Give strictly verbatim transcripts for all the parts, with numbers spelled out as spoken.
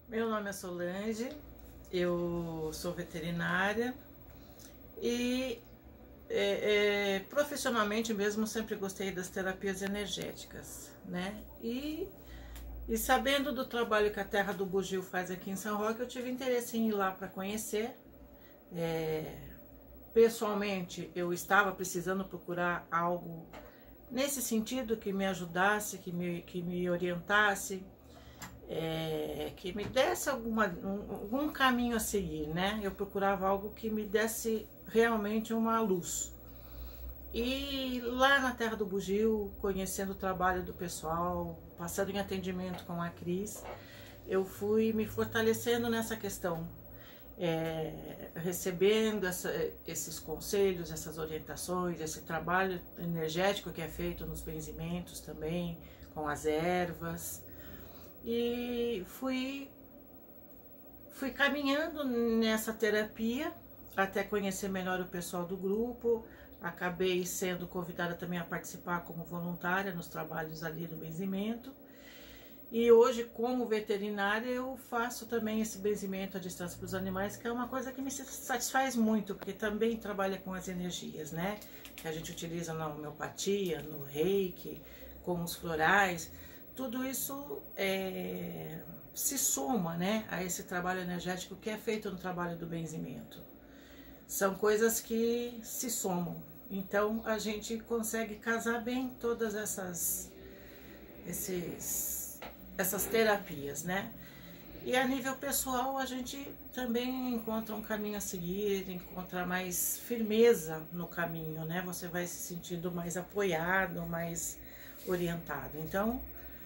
Meu nome é Solange, eu sou veterinária e é, é, profissionalmente mesmo sempre gostei das terapias energéticas, né? E, e sabendo do trabalho que a Terra do Bugio faz aqui em São Roque, eu tive interesse em ir lá para conhecer. É, pessoalmente, eu estava precisando procurar algo nesse sentido que me ajudasse, que me, que me orientasse. É, que me desse alguma, um, algum caminho a seguir, né? Eu procurava algo que me desse realmente uma luz. E lá na Terra do Bugio, conhecendo o trabalho do pessoal, passando em atendimento com a Cris, eu fui me fortalecendo nessa questão, é, recebendo essa, esses conselhos, essas orientações, esse trabalho energético que é feito nos benzimentos também, com as ervas. E fui, fui caminhando nessa terapia até conhecer melhor o pessoal do grupo. Acabei sendo convidada também a participar como voluntária nos trabalhos ali do benzimento. E hoje, como veterinária, eu faço também esse benzimento à distância para os animais, que é uma coisa que me satisfaz muito, porque também trabalha com as energias, né? Que a gente utiliza na homeopatia, no reiki, com os florais. Tudo isso é, se soma, né, a esse trabalho energético que é feito no trabalho do benzimento. São coisas que se somam. Então a gente consegue casar bem todas essas, esses, essas terapias, né? E a nível pessoal a gente também encontra um caminho a seguir, encontra mais firmeza no caminho, né? Você vai se sentindo mais apoiado, mais orientado. Então,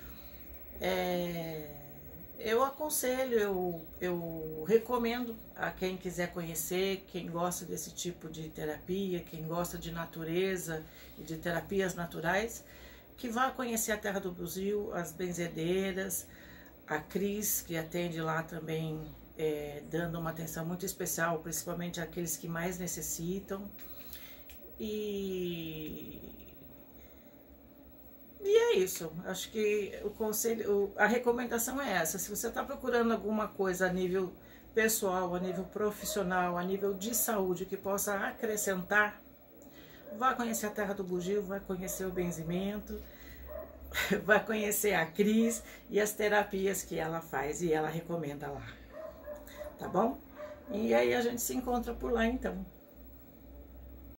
É, eu aconselho, eu, eu recomendo a quem quiser conhecer, quem gosta desse tipo de terapia, quem gosta de natureza e de terapias naturais, que vá conhecer a Terra do Bugio, as benzedeiras, a Cris, que atende lá também, é, dando uma atenção muito especial, principalmente àqueles que mais necessitam. E... E é isso, acho que o conselho, a recomendação é essa. Se você está procurando alguma coisa a nível pessoal, a nível profissional, a nível de saúde que possa acrescentar, vá conhecer a Terra do Bugio, vai conhecer o benzimento, vai conhecer a Cris e as terapias que ela faz e ela recomenda lá, tá bom? E aí a gente se encontra por lá então.